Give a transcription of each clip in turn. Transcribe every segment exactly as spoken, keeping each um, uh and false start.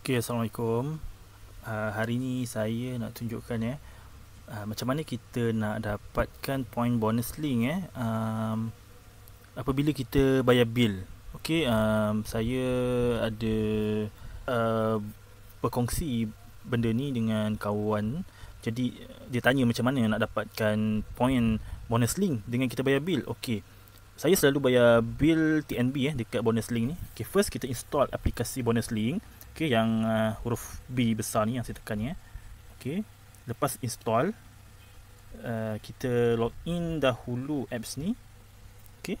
Okay, Assalamualaikum. Uh, hari ni saya nak tunjukkan ya uh, macam mana kita nak dapatkan point bonus link eh um, apabila kita bayar bil. Okay, um, saya ada uh, berkongsi benda ni dengan kawan. Jadi dia tanya macam mana nak dapatkan point bonus link dengan kita bayar bil. Okay, saya selalu bayar bil T N B eh dekat bonus link ni. Okay, first kita install aplikasi bonus link. Okay, yang uh, huruf B besar ni yang saya tekan ni eh. Okay, lepas install uh, kita login dahulu apps ni. Okay,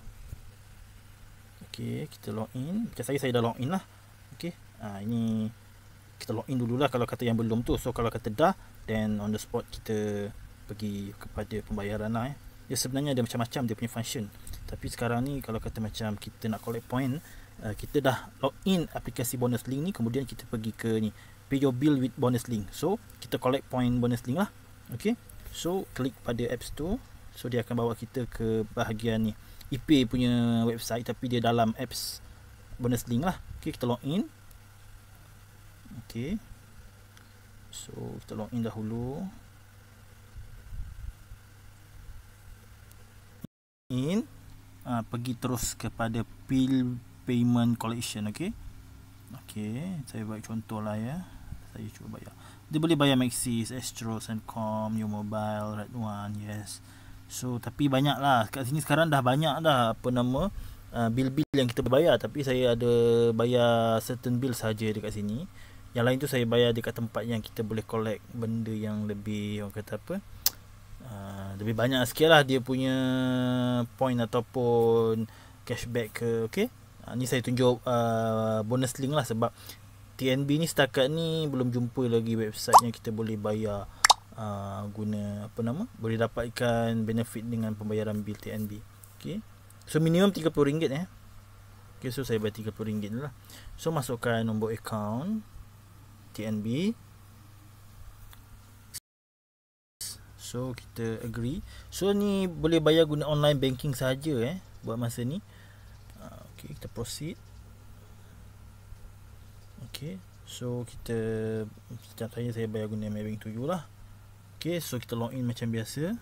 okay, kita login. Macam saya, saya dah login lah. Okay, uh, ini kita login dululah kalau kata yang belum tu. So kalau kata dah, then on the spot kita pergi kepada pembayaran lah eh. Dia sebenarnya ada macam-macam dia punya function. Tapi sekarang ni kalau kata macam kita nak collect point, uh, kita dah login aplikasi bonus link ni, kemudian kita pergi ke ni, pay your bill with bonus link. So kita collect point bonus link lah. Okay, so klik pada apps tu. So dia akan bawa kita ke bahagian ni, ePay punya website, tapi dia dalam apps bonus link lah. Okay, kita login. Okay, so kita login dahulu. In uh, pergi terus kepada bill payment collection. Okay, okay, saya buat contoh lah ya. Saya cuba bayar. Dia boleh bayar Maxis, Astro, Sencom, New Mobile, Red One, yes. So tapi banyak lah kat sini sekarang, dah banyak dah apa nama uh, bil-bil yang kita bayar. Tapi saya ada bayar certain bill saja dekat sini. Yang lain tu saya bayar dekat tempat yang kita boleh collect benda yang lebih, orang kata apa, Uh, lebih banyak sikit lah dia punya point ataupun cashback ke. Okay, uh, ni saya tunjuk uh, bonus link lah, sebab T N B ni setakat ni belum jumpa lagi website yang kita boleh bayar uh, guna apa nama, boleh dapatkan benefit dengan pembayaran bil T N B. Okay, so minimum tiga puluh ringgit eh. Okay, so saya bayar tiga puluh ringgit dulu lah. So masukkan nombor account T N B. So kita agree. So ni boleh bayar guna online banking saja eh buat masa ni. uh, Okay, kita proceed. Okay, so kita, setiap saya saya bayar guna Maybank tujuh lah. Okay, so kita login macam biasa.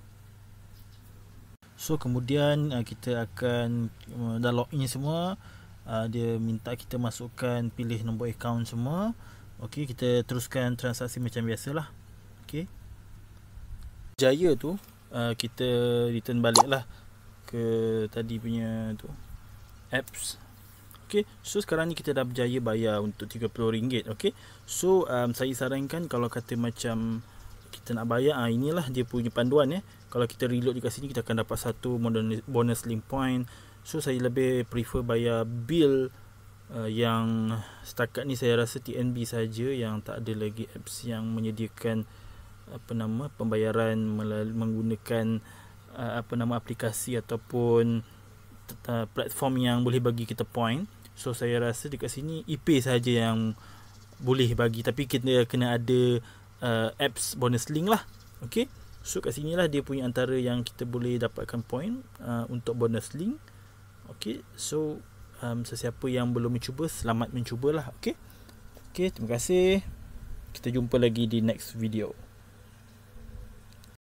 So kemudian uh, kita akan uh, dah login semua. uh, Dia minta kita masukkan, pilih nombor account semua. Okay, kita teruskan transaksi macam biasalah. Okay, jaya tu uh, kita return balik lah ke tadi punya tu apps. Okay, so sekarang ni kita dah berjaya bayar untuk tiga puluh ringgit. Okay, so um, saya sarankan kalau kata macam kita nak bayar, ah, inilah dia punya panduan ya. Kalau kita reload dekat sini, kita akan dapat satu bonus link point. So saya lebih prefer bayar bil uh, yang setakat ni saya rasa T N B saja yang tak ada lagi apps yang menyediakan apa nama pembayaran melalui menggunakan uh, apa nama aplikasi ataupun uh, platform yang boleh bagi kita point. So saya rasa dekat sini ePay saja yang boleh bagi, tapi kita kena ada uh, apps bonus link lah. Okay, so kat sini lah dia punya antara yang kita boleh dapatkan point uh, untuk bonus link. Okay, so um, sesiapa yang belum mencuba, selamat mencubalah. Okay, okay, terima kasih. Kita jumpa lagi di next video.